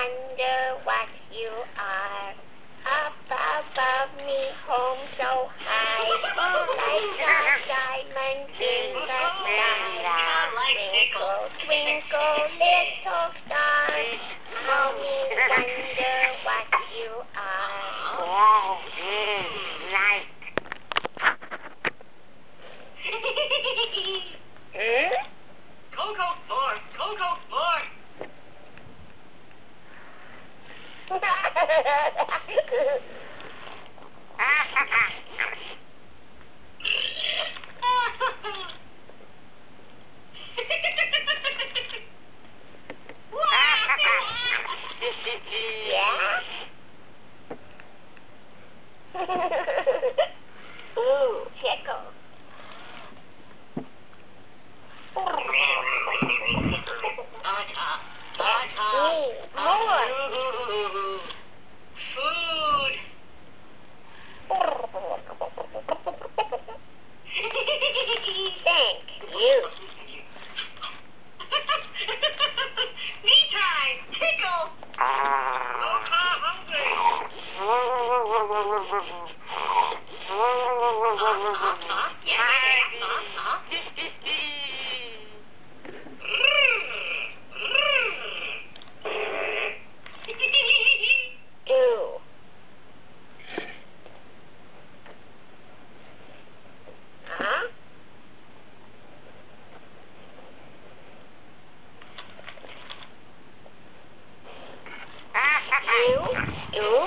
wonder what you are. Up above me, home so high, like a diamond in the sky. Twinkle, twinkle, little star, how me wonder what you are. Oh, light. Coco Sport, Coco Sport. Yeah? Ooh, tickle. Me, more. Food. Thank you. Me time. Tickle. Coca hungry. Ew. Huh? Ew. Ew.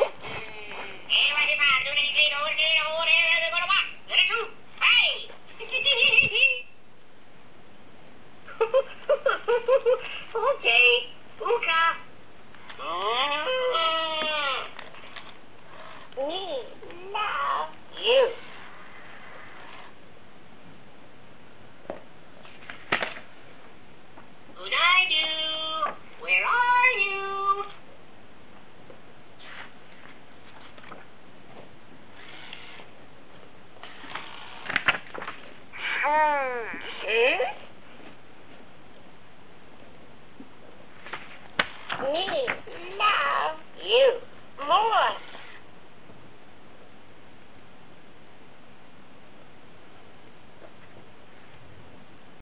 Okay. Uka. Me love you. Unaidu, where are you? Me love you more.